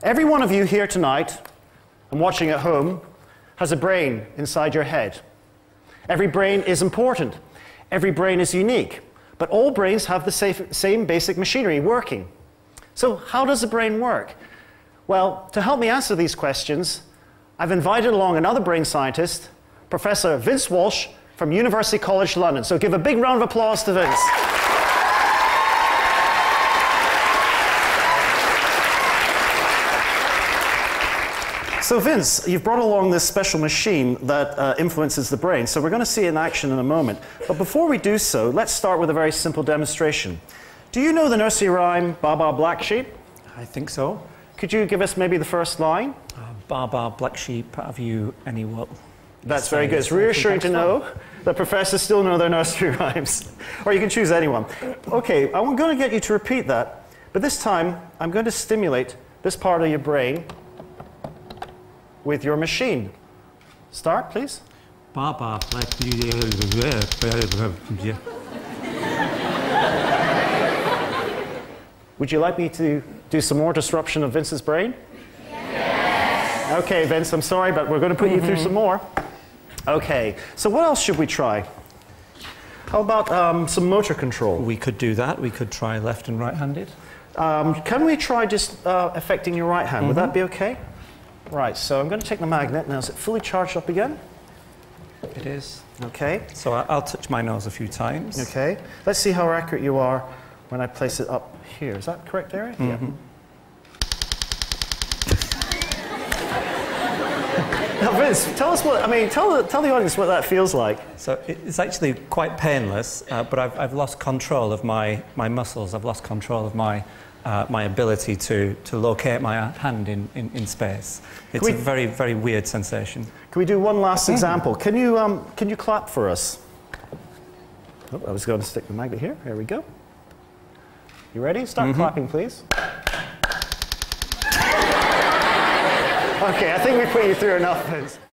Every one of you here tonight, and watching at home, has a brain inside your head. Every brain is important. Every brain is unique. But all brains have the same basic machinery working. So how does the brain work? Well, to help me answer these questions, I've invited along another brain scientist, Professor Vince Walsh from University College London. So give a big round of applause to Vince. So Vince, you've brought along this special machine that influences the brain. So we're going to see it in action in a moment. But before we do so, let's start with a very simple demonstration. Do you know the nursery rhyme, Ba Ba Black Sheep? I think so. Could you give us maybe the first line? Ba Ba Black Sheep, have you any wool? That's very good. It's reassuring to know that professors still know their nursery rhymes. Or you can choose anyone. Okay, I'm going to get you to repeat that. But this time, I'm going to stimulate this part of your brain with your machine. Start, please. Ba Ba Black Sheep. Would you like me to do some more disruption of Vince's brain? Yes. Okay, Vince, I'm sorry, but we're going to put you through some more. Okay, so what else should we try? How about some motor control? We could do that. We could try left and right-handed. Can we try just affecting your right hand? Would that be okay? Right, so I'm going to take the magnet. Now, is it fully charged up again? It is. Okay. So I'll touch my nose a few times. Okay. Let's see how accurate you are when I place it up here. Is that correct area? Yeah. Now, Vince, tell us what, tell the audience what that feels like. So it's actually quite painless, but I've lost control of my muscles. I've lost control of my ability to locate my hand in space. It's a very, very weird sensation. Can we do one last example? Can you clap for us? Oh, I was going to stick the magnet here. There we go. You ready? Start clapping, please. Okay, I think we put you through enough, Vince.